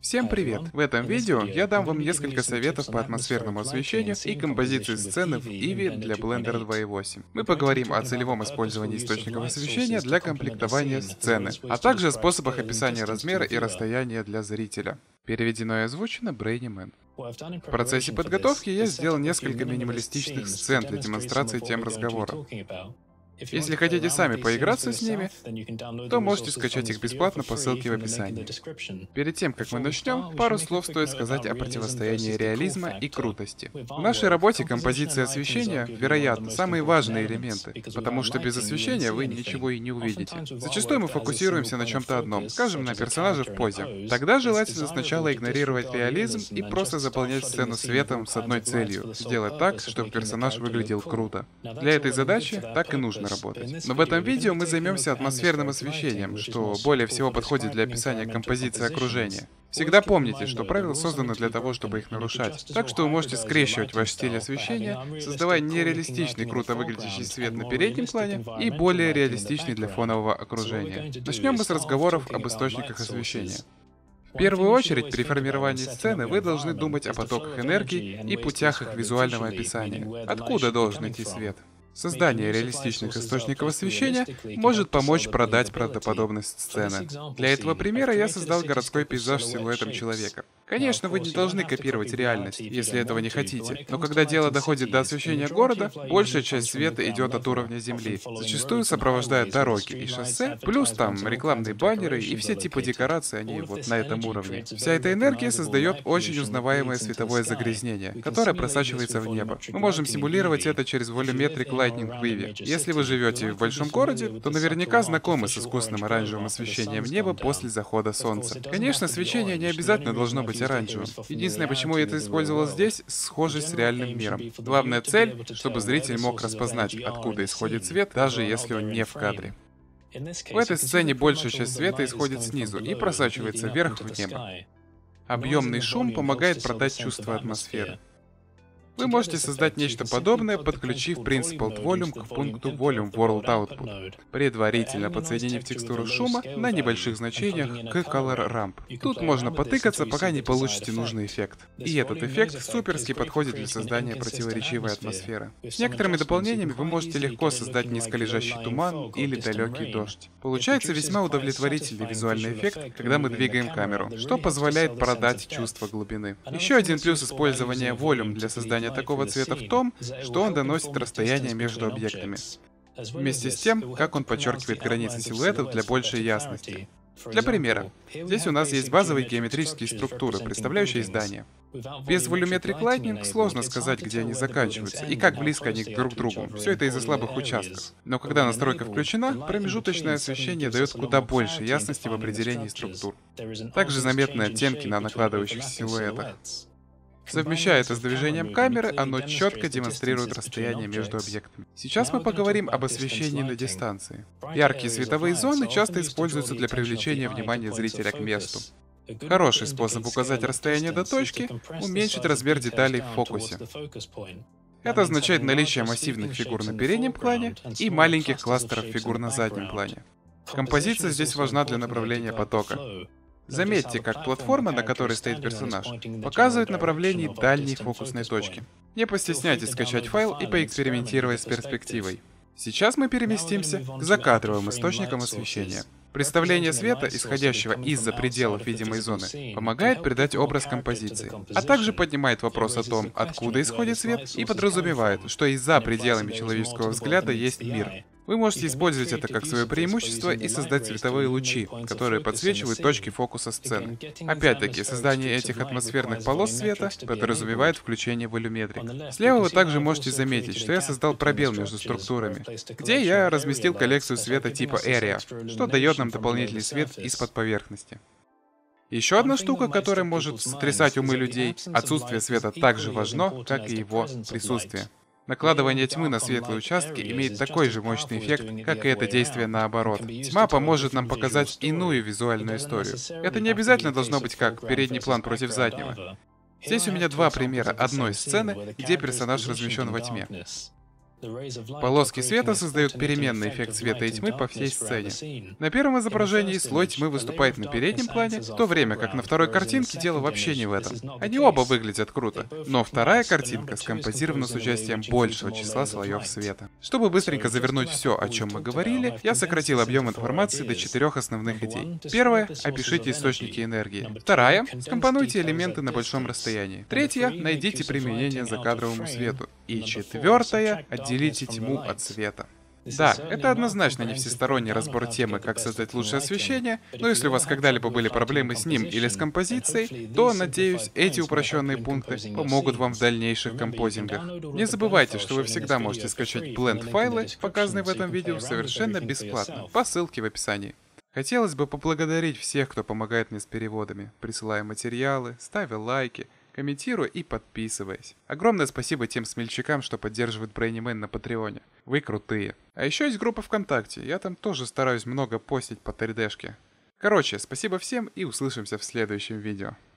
Всем привет! В этом видео я дам вам несколько советов по атмосферному освещению и композиции сцены в Eevee для Blender 2.8. Мы поговорим о целевом использовании источников освещения для комплектования сцены, а также о способах описания размера и расстояния для зрителя. Переведено и озвучено Brainy Man. В процессе подготовки я сделал несколько минималистичных сцен для демонстрации тем разговора. Если хотите сами поиграться с ними, то можете скачать их бесплатно по ссылке в описании. Перед тем, как мы начнем, пару слов стоит сказать о противостоянии реализма и крутости. В нашей работе композиция освещения, вероятно, самые важные элементы, потому что без освещения вы ничего и не увидите. Зачастую мы фокусируемся на чем-то одном, скажем, на персонаже в позе. Тогда желательно сначала игнорировать реализм и просто заполнять сцену светом с одной целью — сделать так, чтобы персонаж выглядел круто. Для этой задачи так и нужно работать. Но в этом видео мы займемся атмосферным освещением, что более всего подходит для описания композиции окружения. Всегда помните, что правила созданы для того, чтобы их нарушать. Так что вы можете скрещивать ваш стиль освещения, создавая нереалистичный, круто выглядящий свет на переднем плане и более реалистичный для фонового окружения. Начнем мы с разговоров об источниках освещения. В первую очередь, при формировании сцены вы должны думать о потоках энергии и путях их визуального описания. Откуда должен идти свет? Создание реалистичных источников освещения может помочь продать правдоподобность сцены. Для этого примера я создал городской пейзаж с силуэтом человека. Конечно, вы не должны копировать реальность, если этого не хотите, но когда дело доходит до освещения города, большая часть света идет от уровня земли, зачастую сопровождая дороги и шоссе, плюс там рекламные баннеры и все типы декораций, они вот на этом уровне. Вся эта энергия создает очень узнаваемое световое загрязнение, которое просачивается в небо. Мы можем симулировать это через Volumetric Lighting в Eevee. Если вы живете в большом городе, то наверняка знакомы с искусственным оранжевым освещением неба после захода солнца. Конечно, свечение не обязательно должно быть оранжевым. Единственное, почему я это использовал здесь, схожесть с реальным миром. Главная цель, чтобы зритель мог распознать, откуда исходит свет, даже если он не в кадре. В этой сцене большая часть света исходит снизу и просачивается вверх в небо. Объемный шум помогает продать чувство атмосферы. Вы можете создать нечто подобное, подключив Principled Volume к пункту Volume World Output, предварительно подсоединив текстуру шума на небольших значениях к Color Ramp. Тут можно потыкаться, пока не получите нужный эффект. И этот эффект суперски подходит для создания противоречивой атмосферы. С некоторыми дополнениями вы можете легко создать низколежащий туман или далекий дождь. Получается весьма удовлетворительный визуальный эффект, когда мы двигаем камеру, что позволяет продать чувство глубины. Еще один плюс использования Volume для создания такого цвета в том, что он доносит расстояние между объектами, вместе с тем, как он подчеркивает границы силуэтов для большей ясности. Для примера, здесь у нас есть базовые геометрические структуры, представляющие здания. Без Volumetric Lighting сложно сказать, где они заканчиваются и как близко они друг к другу. Все это из-за слабых участков. Но когда настройка включена, промежуточное освещение дает куда больше ясности в определении структур. Также заметны оттенки на накладывающихся силуэтах. Совмещая это с движением камеры, оно четко демонстрирует расстояние между объектами. Сейчас мы поговорим об освещении на дистанции. Яркие световые зоны часто используются для привлечения внимания зрителя к месту. Хороший способ указать расстояние до точки — уменьшить размер деталей в фокусе. Это означает наличие массивных фигур на переднем плане и маленьких кластеров фигур на заднем плане. Композиция здесь важна для направления потока. Заметьте, как платформа, на которой стоит персонаж, показывает направление дальней фокусной точки. Не постесняйтесь скачать файл и поэкспериментировать с перспективой. Сейчас мы переместимся к закадровым источникам освещения. Представление света, исходящего из-за пределов видимой зоны, помогает придать образ композиции, а также поднимает вопрос о том, откуда исходит свет, и подразумевает, что и за пределами человеческого взгляда есть мир. Вы можете использовать это как свое преимущество и создать световые лучи, которые подсвечивают точки фокуса сцены. Опять-таки, создание этих атмосферных полос света подразумевает включение волюметрик. Слева вы также можете заметить, что я создал пробел между структурами, где я разместил коллекцию света типа Area, что дает нам дополнительный свет из-под поверхности. Еще одна штука, которая может сотрясать умы людей: отсутствие света так же важно, как и его присутствие. Накладывание тьмы на светлые участки имеет такой же мощный эффект, как и это действие наоборот. Тьма поможет нам показать иную визуальную историю. Это не обязательно должно быть как передний план против заднего. Здесь у меня два примера одной сцены, где персонаж размещен во тьме. Полоски света создают переменный эффект света и тьмы по всей сцене. На первом изображении слой тьмы выступает на переднем плане, в то время как на второй картинке дело вообще не в этом. Они оба выглядят круто, но вторая картинка скомпозирована с участием большего числа слоев света. Чтобы быстренько завернуть все, о чем мы говорили, я сократил объем информации до 4 основных идей. Первая — опишите источники энергии. Вторая — скомпонуйте элементы на большом расстоянии. Третья — найдите применение закадровому свету. И четвертая — отделите тьму от света. Да, это однозначно не всесторонний разбор темы, как создать лучшее освещение, но если у вас когда-либо были проблемы с ним или с композицией, то, надеюсь, эти упрощенные пункты помогут вам в дальнейших композингах. Не забывайте, что вы всегда можете скачать Blend-файлы, показанные в этом видео, совершенно бесплатно, по ссылке в описании. Хотелось бы поблагодарить всех, кто помогает мне с переводами, присылая материалы, ставя лайки, комментируя и подписываясь. Огромное спасибо тем смельчакам, что поддерживают Brainy Man на Патреоне. Вы крутые. А еще есть группа ВКонтакте, я там тоже стараюсь много постить по 3D-шке. Короче, спасибо всем и услышимся в следующем видео.